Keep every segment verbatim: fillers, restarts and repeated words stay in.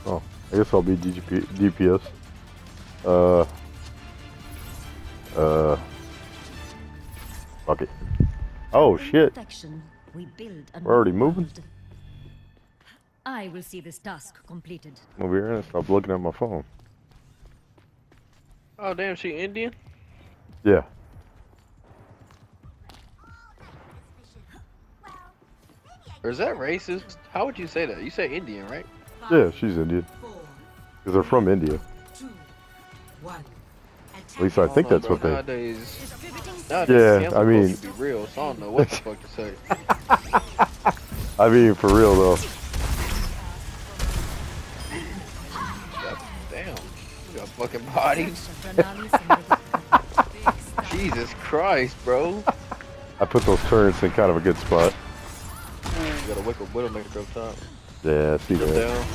Oh, I guess I'll be D P, D P S. Uh, uh, fuck it. Oh shit! We build a We're already moving. I will see this task completed. I'm over here and stop looking at my phone. Oh damn, she Indian? Yeah. Or is that racist? How would you say that? You say Indian, right? Yeah, she's Indian. Because they're from India. At least I, I think know, that's bro. what they... Nowadays, nowadays yeah, I mean... be real, so I don't know what the fuck to say. I mean, for real, though. Damn. You got fucking bodies. Jesus Christ, bro. I put those turrets in kind of a good spot. You got a wicked Widowmaker up top. Yeah, see that. Down.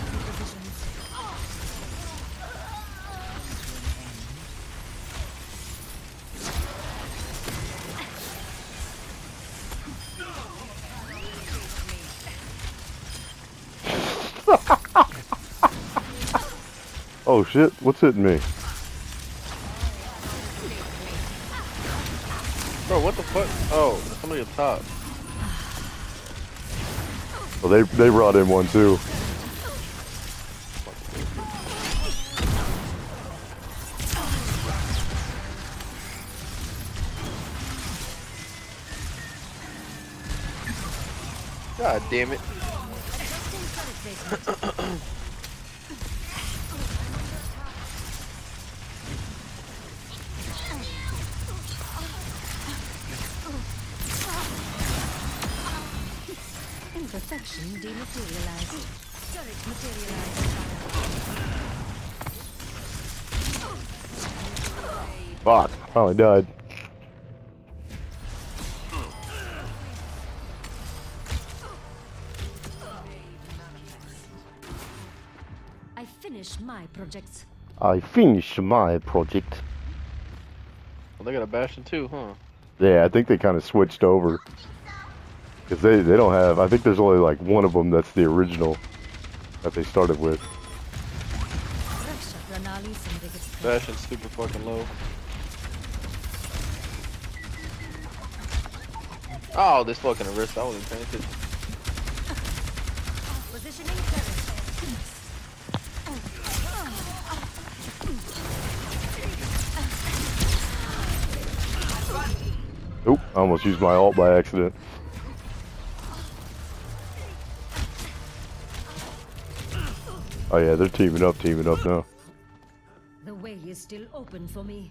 Oh shit, what's hitting me? Bro, what the fuck? Oh, somebody up top. Well, they they brought in one too. God damn it. Imperfection dematerialized. Turret materialized. Fuck, finally died. I finished my projects. I finished my project. Well, they got a Bastion too, huh? Yeah, I think they kind of switched over. Because they, they don't have, I think there's only like one of them that's the original that they started with. Bastion's super fucking low. Oh, this fucking Arista, I wasn't paying attention. Positioning turret. Oop, I almost used my ult by accident. Oh yeah, they're teaming up, teaming up now. The way is still open for me.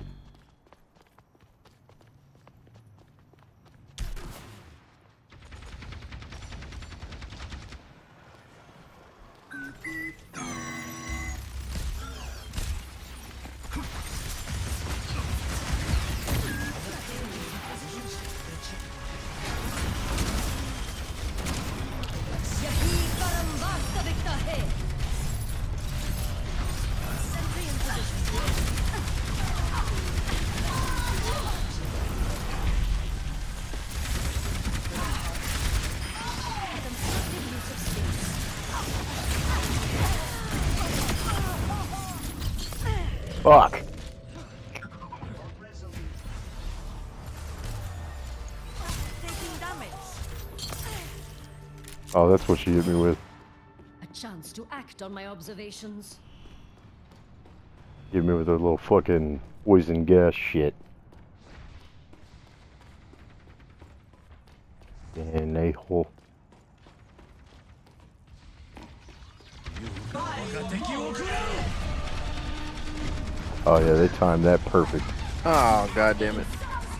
Fuck. Oh, that's what she hit me with. A chance to act on my observations. Hit me with her little fucking poison gas shit. And a hole. Oh yeah, they timed that perfect. Oh, god damn it.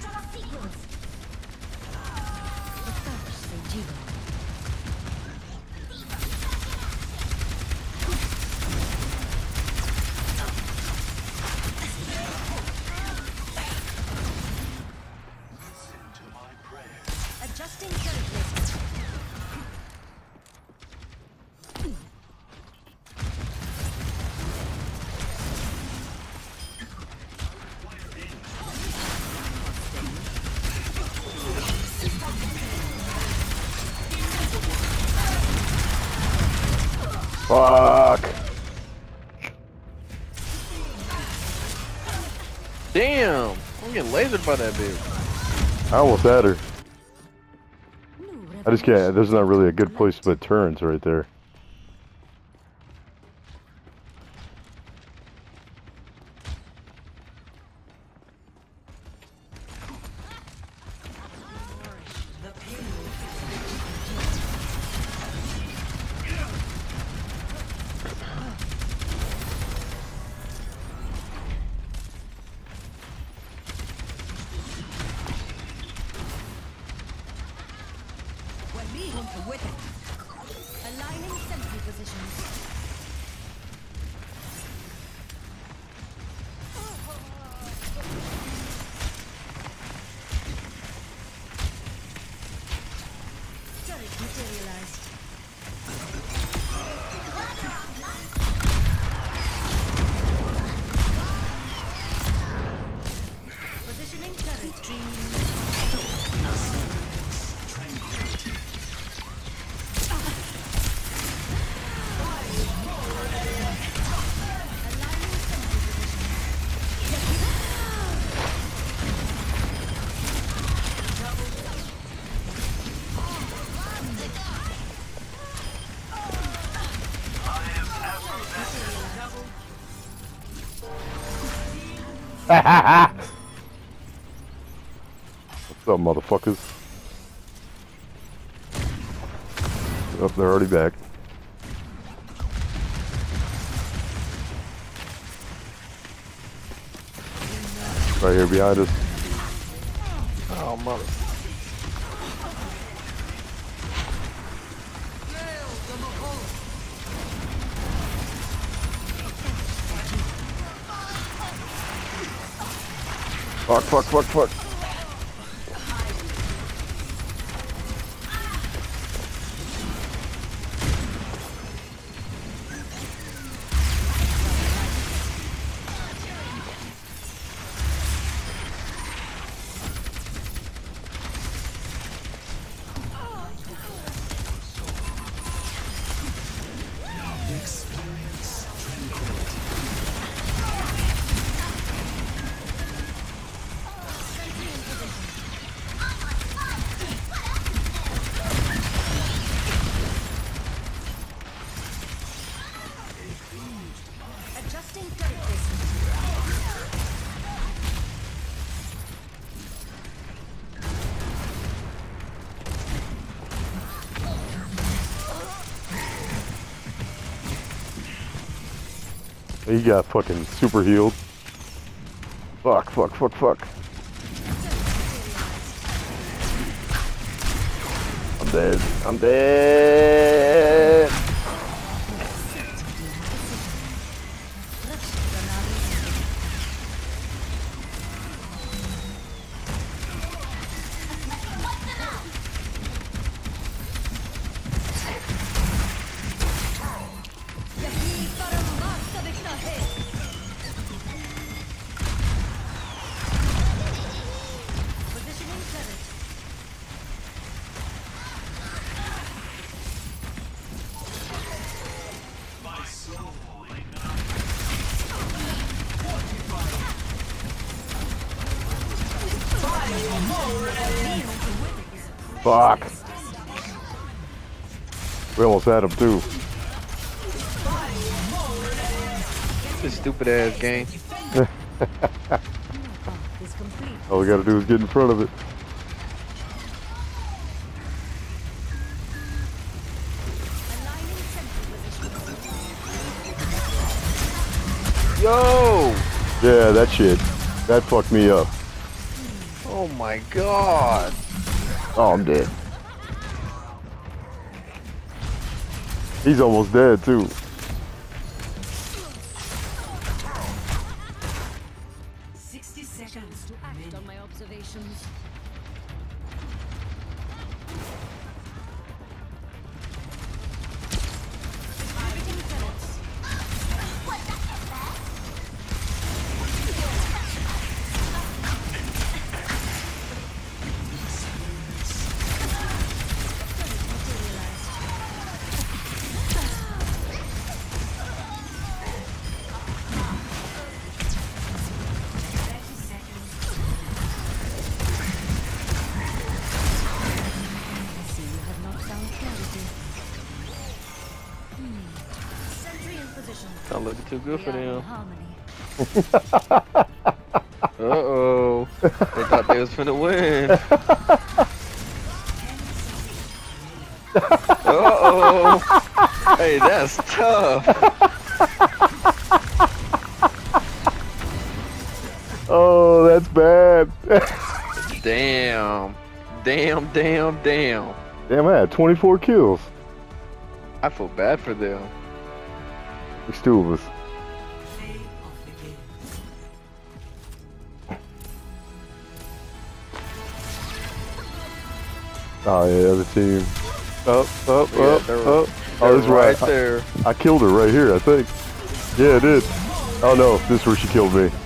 Adjusting turret placement. Fuck. Damn! I'm getting lasered by that bitch. I almost had her. I just can't. There's not really a good place to put turns right there. Aligning sentry positions. Turret materialized. Positioning turret stream. What's up, motherfuckers? Oh, they're already back. Right here behind us. Oh, mother. Fuck, fuck, fuck, fuck. Adjusting turret placement. He got fucking super healed. Fuck, fuck, fuck, fuck. I'm dead. I'm dead. Fuck. We almost had him too. This stupid ass game. All we gotta do is get in front of it. Yo! Yeah, that shit. That fucked me up. Oh my god. Oh, I'm dead. He's almost dead too. Sixty seconds to act on my observations. Not looking too good We for are in them. harmony. Uh oh. They thought they was finna win. Uh oh. Hey, that's tough. Oh, that's bad. Damn. Damn, damn, damn. Damn, I had twenty-four kills. I feel bad for them. There's two of us. Oh yeah, the other team. Up, up, Yeah, up, they're- up. They're Oh, this is right right. there. I, I killed her right here, I think. Yeah, I did. Oh no, this is where she killed me.